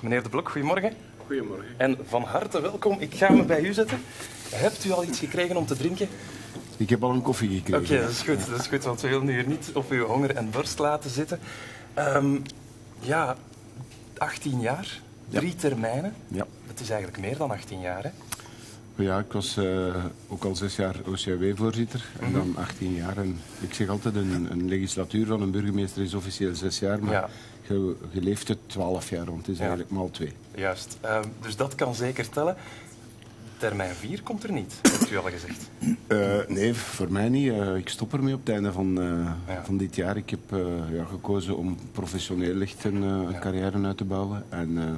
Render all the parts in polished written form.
Meneer De Blok, goedemorgen. Goedemorgen. En van harte welkom. Ik ga me bij u zetten. Hebt u al iets gekregen om te drinken? Ik heb al een koffie gekregen. Oké, dat is goed, want we willen u hier niet op uw honger en dorst laten zitten. 18 jaar, 3 termijnen. Ja. Dat is eigenlijk meer dan 18 jaar, hè? Ja, ik was ook al 6 jaar OCW-voorzitter en dan 18 jaar. En ik zeg altijd, een legislatuur van een burgemeester is officieel 6 jaar, maar je leeft het 12 jaar, want het is eigenlijk maal 2. Juist, dus dat kan zeker tellen. Termijn 4 komt er niet, hebt u al gezegd. Nee, voor mij niet. Ik stop ermee op het einde van dit jaar. Ik heb gekozen om professioneel echt een carrière uit te bouwen. En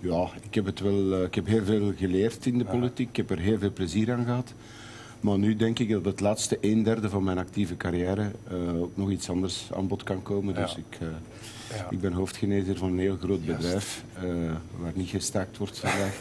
ik heb heel veel geleerd in de politiek. Ik heb er heel veel plezier aan gehad. Maar nu denk ik dat het laatste 1/3 van mijn actieve carrière ook nog iets anders aan bod kan komen. Dus ik ben hoofdgenezer van een heel groot bedrijf waar niet gestaakt wordt vandaag.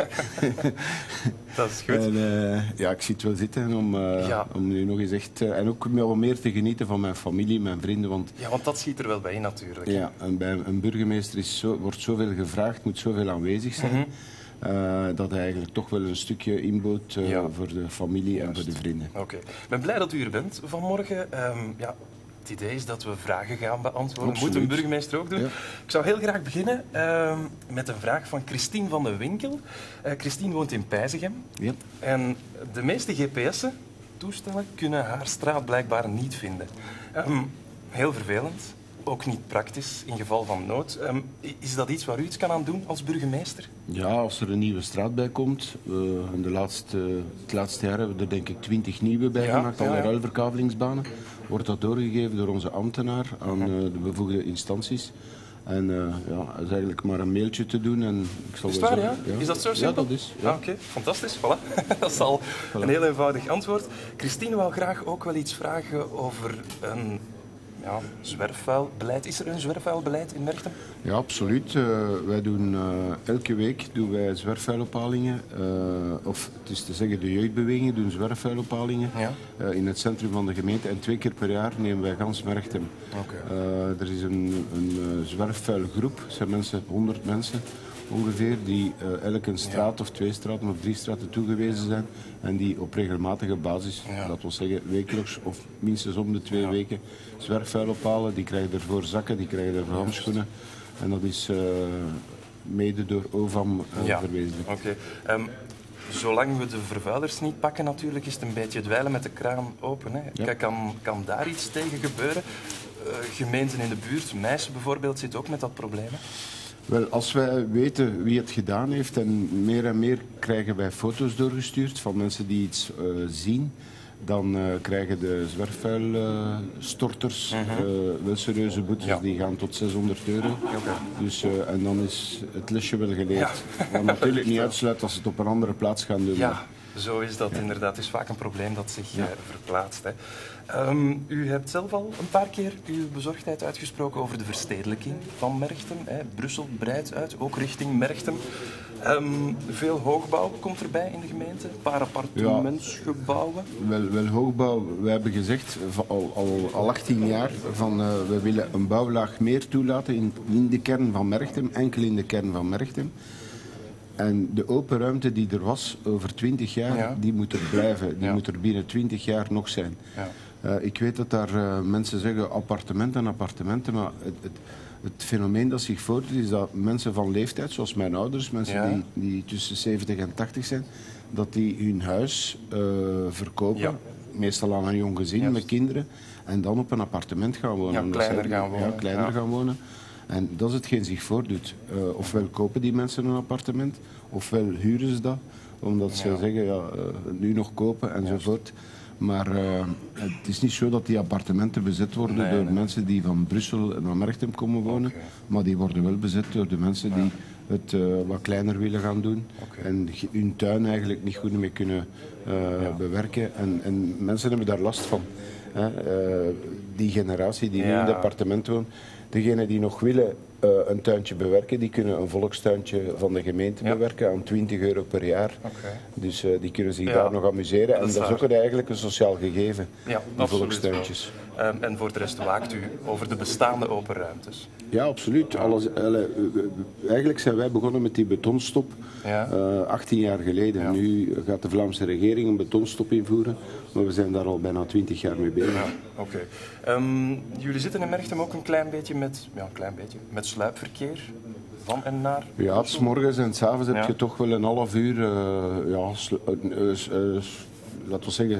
Dat is goed. En, ik zit wel zitten om nu nog eens echt... en ook wel meer te genieten van mijn familie, mijn vrienden. Want dat schiet er wel bij natuurlijk. Ja, en bij een burgemeester wordt zoveel gevraagd, moet zoveel aanwezig zijn. Dat hij eigenlijk toch wel een stukje inboet voor de familie en voor de vrienden. Oké. Ik ben blij dat u er bent vanmorgen. Het idee is dat we vragen gaan beantwoorden. Dat moet een burgemeester ook doen. Ja. Ik zou heel graag beginnen met een vraag van Christine van de Winkel. Christine woont in Peizegem. Ja. En de meeste GPS-toestellen kunnen haar straat blijkbaar niet vinden. Heel vervelend. Ook niet praktisch in geval van nood. Is dat iets waar u iets kan aan doen als burgemeester? Ja, als er een nieuwe straat bij komt. Het laatste jaar hebben we er denk ik 20 nieuwe bij gemaakt, al de ruilverkavelingsbanen. Wordt dat doorgegeven door onze ambtenaar aan de bevoegde instanties. En dat is eigenlijk maar een mailtje te doen. En ik zal is het waar, ja? Is dat zo simpel? Ja, dat is. Ja. Oké, fantastisch. Voilà. Dat is al een heel eenvoudig antwoord. Christine wil graag ook wel iets vragen over een zwerfvuilbeleid. Is er een zwerfvuilbeleid in Merchtem? Ja, absoluut. Wij doen elke week zwerfvuilophalingen. Of het is te zeggen, de jeugdbewegingen doen zwerfvuilophalingen in het centrum van de gemeente. En 2 keer per jaar nemen wij gans Merchtem. Okay. Er is een zwerfvuilgroep. Het zijn 100 mensen ongeveer, die elke straat of 2 straten of 3 straten toegewezen zijn en die op regelmatige basis, dat wil zeggen wekelijks of minstens om de 2 weken, zwerfvuil ophalen. Die krijgen ervoor zakken, die krijgen ervoor handschoenen en dat is mede door OVAM verwezenlijkt. Oké. Zolang we de vervuilers niet pakken natuurlijk, is het een beetje dweilen met de kraan open. Hè. Ja. Kan daar iets tegen gebeuren? Gemeenten in de buurt, Meissen bijvoorbeeld, zit ook met dat probleem. Hè? Wel, als wij weten wie het gedaan heeft en meer krijgen wij foto's doorgestuurd van mensen die iets zien, dan krijgen de zwerfvuilstorters wel serieuze boetes, die gaan tot €600. Dus, en dan is het lesje wel geleerd. Wat natuurlijk niet uitsluit als ze het op een andere plaats gaan doen. Ja, zo is dat inderdaad. Het is vaak een probleem dat zich verplaatst. Hè. U hebt zelf al een paar keer uw bezorgdheid uitgesproken over de verstedelijking van Merchtem. Brussel breidt uit, ook richting Merchtem. Veel hoogbouw komt erbij in de gemeente, een paar appartementsgebouwen. Wel hoogbouw. We hebben gezegd al 18 jaar van we willen een bouwlaag meer toelaten in de kern van Merchtem, enkel in de kern van Merchtem. En de open ruimte die er was over 20 jaar, die moet er blijven. Die moet er binnen 20 jaar nog zijn. Ja. Ik weet dat daar mensen zeggen appartementen, maar het fenomeen dat zich voordoet is dat mensen van leeftijd, zoals mijn ouders, mensen die tussen 70 en 80 zijn, dat die hun huis verkopen, meestal aan een jong gezin met kinderen, en dan op een appartement gaan wonen. Kleiner gaan wonen. En dat is hetgeen zich voordoet. Ofwel kopen die mensen een appartement, ofwel huren ze dat, omdat ze zeggen, nu nog kopen enzovoort. Maar het is niet zo dat die appartementen bezet worden door mensen die van Brussel naar Merchtem komen wonen, maar die worden wel bezet door de mensen die het wat kleiner willen gaan doen en hun tuin eigenlijk niet goed meer kunnen bewerken. En mensen hebben daar last van. Die generatie die nu in het appartement woont, degenen die nog willen een tuintje bewerken, die kunnen een volkstuintje van de gemeente bewerken aan €20 per jaar. Dus die kunnen zich daar nog amuseren. En dat is ook eigenlijk een sociaal gegeven, die volkstuintjes. En voor de rest waakt u over de bestaande open ruimtes. Ja, absoluut. Eigenlijk zijn wij begonnen met die betonstop 18 jaar geleden. Ja. Nu gaat de Vlaamse regering een betonstop invoeren, maar we zijn daar al bijna 20 jaar mee bezig. Ja, oké. Jullie zitten in Merchtem ook een klein beetje met sluipverkeer van en naar? Ja, 's morgens en 's avonds heb je toch wel een half uur, laten we zeggen,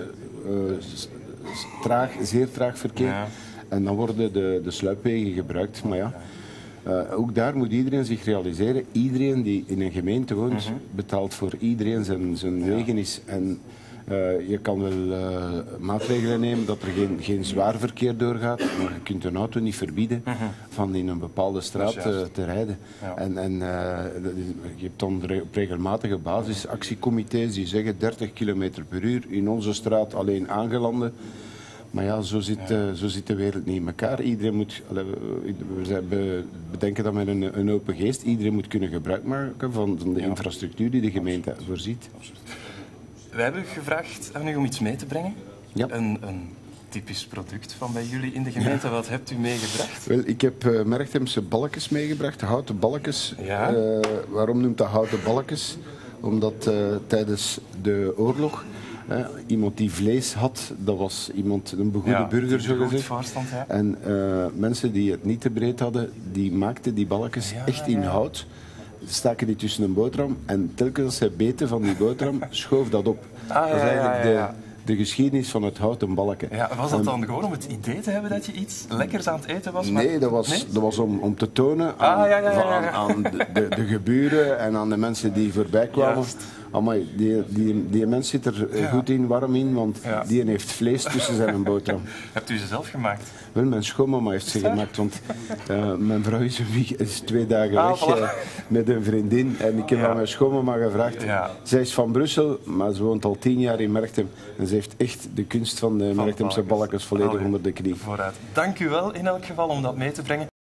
zeer traag verkeer. Ja. En dan worden de sluipwegen gebruikt. Maar ja, ook daar moet iedereen zich realiseren. Iedereen die in een gemeente woont, betaalt voor iedereen zijn wegen is. En je kan wel maatregelen nemen dat er geen zwaar verkeer doorgaat, maar je kunt een auto niet verbieden van in een bepaalde straat te rijden. Ja. En je hebt dan op regelmatige basis actiecomité's die zeggen 30 km per uur in onze straat alleen aangelanden. Maar ja, zo zit de wereld niet in elkaar. Iedereen moet, we bedenken dat met een open geest. Iedereen moet kunnen gebruik maken van de infrastructuur die de gemeente voorziet. Wij hebben gevraagd aan u om iets mee te brengen. Ja. Een typisch product van bij jullie in de gemeente. Ja. Wat hebt u meegebracht? Wel, ik heb Merchtemse balkjes meegebracht, houten balkjes. Ja. Waarom noemt dat houten balkjes? Omdat tijdens de oorlog iemand die vlees had, dat was een begoede burger, zo gezegd. Ja. En mensen die het niet te breed hadden, die maakten die balkjes echt in hout. Staken die tussen een boterham en telkens als zij beten van die boterham, schoof dat op. Dat is eigenlijk de geschiedenis van het houten balken. Ja, was dat dan gewoon om het idee te hebben dat je iets lekkers aan het eten was? Maar... Nee, dat was om te tonen aan de geburen en aan de mensen die voorbij kwamen. Amai, die mens zit er goed in, warm in, want die heeft vlees tussen zijn boterham. Hebt u ze zelf gemaakt? Wel, mijn schoonmama heeft ze gemaakt, want mijn vrouw is 2 dagen weg met een vriendin. En ik heb aan mijn schoonmama gevraagd. Ja. Zij is van Brussel, maar ze woont al 10 jaar in Merchtem. En ze heeft echt de kunst van de Merchtemse balkjes volledig onder de knie. Vooruit. Dank u wel in elk geval om dat mee te brengen.